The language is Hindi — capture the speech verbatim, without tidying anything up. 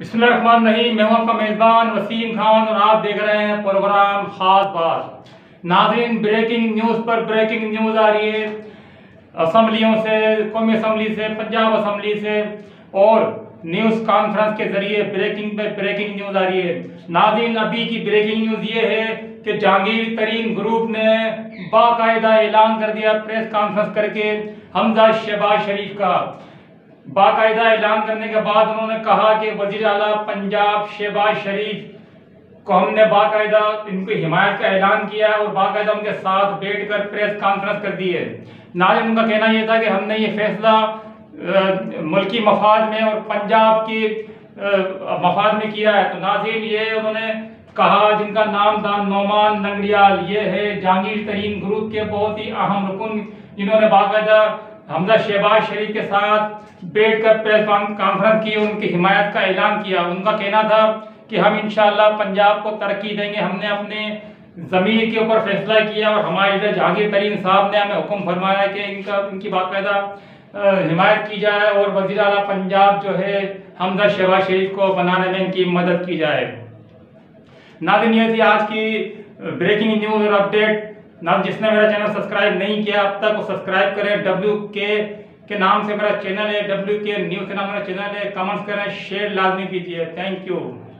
बिस्मिल्लाहिर्रहमानिर्रहीम। मैं हूं आपका मेज़बान वसीम खान और आप देख रहे हैं प्रोग्राम खास बात। नाज़रीन, ब्रेकिंग न्यूज़ पर ब्रेकिंग न्यूज़ आ रही है असम्बलियों से, कौमी असम्बली से, पंजाब असम्बली से और न्यूज़ कॉन्फ्रेंस के जरिए ब्रेकिंग पे ब्रेकिंग न्यूज़ आ रही है। नाज़रीन, अभी की ब्रेकिंग न्यूज़ ये है कि जहांगीर तरीन ग्रुप ने बाकायदा ऐलान कर दिया प्रेस कॉन्फ्रेंस करके हमजा शहबाज शरीफ का। बाकायदा ऐलान करने के बाद उन्होंने कहा कि वज़ीर आला पंजाब शहबाज शरीफ को हमने बाकायदा इनकी हिमायत का ऐलान किया है और बाकायदा उनके साथ बैठकर प्रेस कॉन्फ्रेंस कर दी है। नाज़रीन, उनका कहना यह था कि हमने ये फैसला मुल्की मफाद में और पंजाब की मफाद में किया है। तो नाज़रीन, ये उन्होंने कहा जिनका नाम था नोमान नंगड़ियाल, ये है जहांगीर तरीन ग्रुप के बहुत ही अहम रुकन, जिन्होंने बाकायदा हमजा शहबाज शरीफ के साथ बैठकर प्रेस कॉन्फ्रेंस की, उनकी हिमायत का ऐलान किया। उनका कहना था कि हम इंशाअल्लाह पंजाब को तरक्की देंगे। हमने अपने ज़मीर के ऊपर फैसला किया और हमारे लीडर जहांगीर तरीन साहब ने हमें हुक्म फरमाया कि इनका इनकी बाकायदा हिमायत की जाए और वज़ीर आला पंजाब जो है हमजा शहबाज शरीफ को बनाने में इनकी मदद की जाए। नाज़रीन, ये थी आज की ब्रेकिंग न्यूज़ और अपडेट। ना जिसने मेरा चैनल सब्सक्राइब नहीं किया अब तक वो सब्सक्राइब करें। डब्ल्यू के के नाम से मेरा चैनल है, डब्ल्यू के न्यूज़ के नाम मेरा चैनल है। कमेंट्स करें, शेयर लाजमी कीजिए। Thank you.